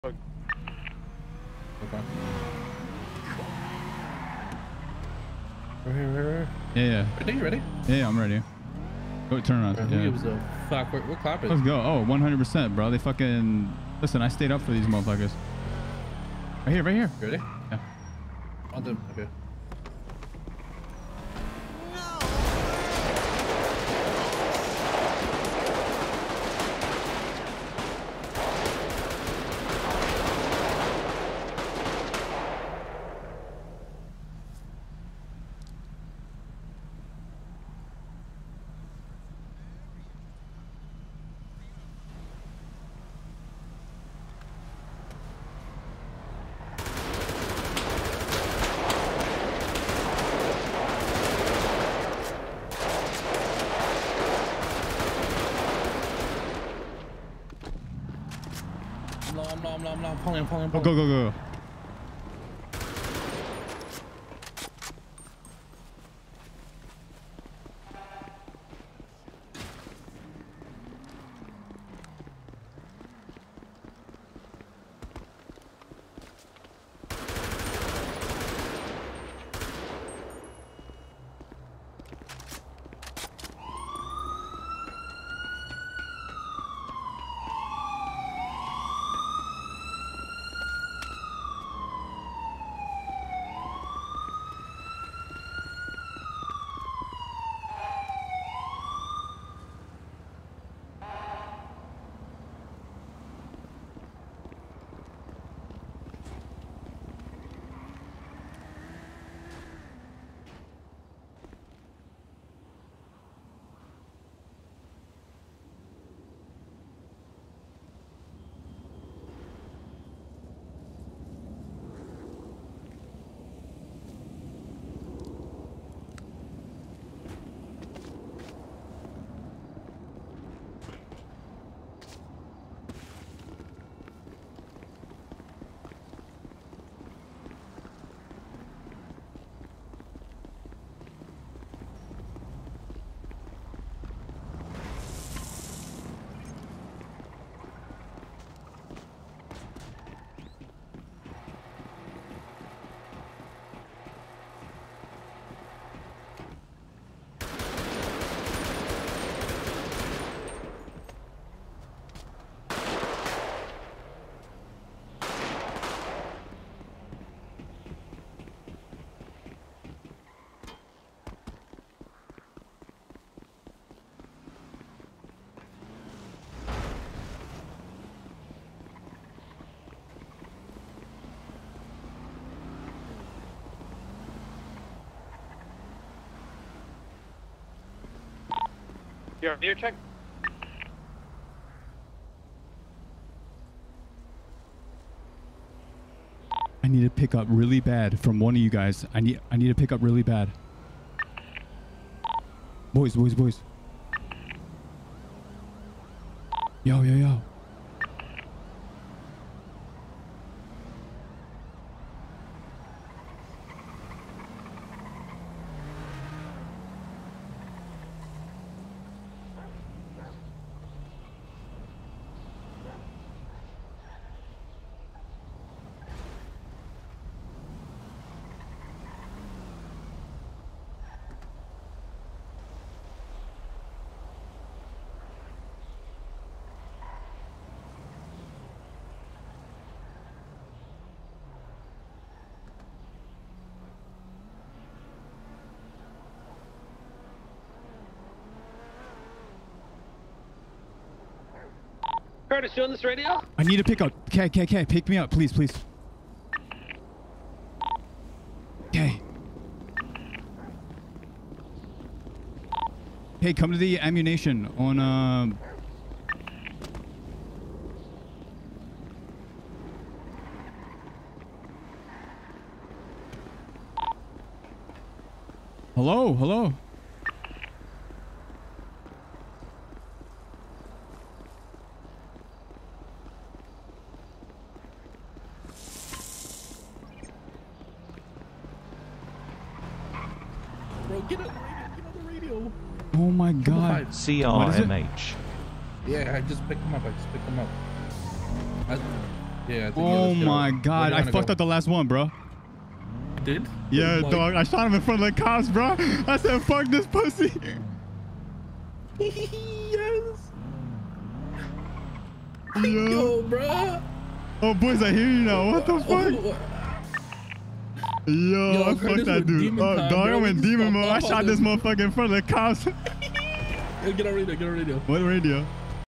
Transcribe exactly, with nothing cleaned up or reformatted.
Okay. Right here, right here. Yeah, yeah. Ready? You ready? Yeah, yeah, I'm ready. Go turn around. Right, Yeah. who gives a fuck? We're, we're clapping. Let's go. Oh, one hundred percent, bro. They fucking... Listen, I stayed up for these motherfuckers. Right here, right here. You ready? Yeah. On them. Okay. I'm low, I'm low, I'm low, I'm low. I'm pulling, I'm pulling, I'm Go, pulling. go, go, go. Your your check. I need to pick up really bad from one of you guys. I need I need to pick up really bad. Boys, boys, boys. Yo, yo, yo. Curtis, you on this radio? I need to pick up. Okay, okay, okay. Pick me up, please, please. Okay. Hey, come to the ammunition on um. Hello, hello. Bro, get on the radio, get on the radio. Oh my God. Five. C R M H. Yeah, I just picked him up. I just picked him up. I, Yeah. I think Oh let's get my out. God. Where do I you wanna fucked go? up the last one, bro. Did? Yeah, Like- dog. I shot him in front of the cops, bro. I said, fuck this pussy. Yes. Yo. Yo, bro. Oh, boys, I hear you now. What the fuck? Yo, Yo, I I heard fucked this that with dude. demon Oh, time, dog, bro. I'm We in just demon fucked mode. I off shot on this this. motherfucker in front of the cops. Get on radio. Get on radio. What radio?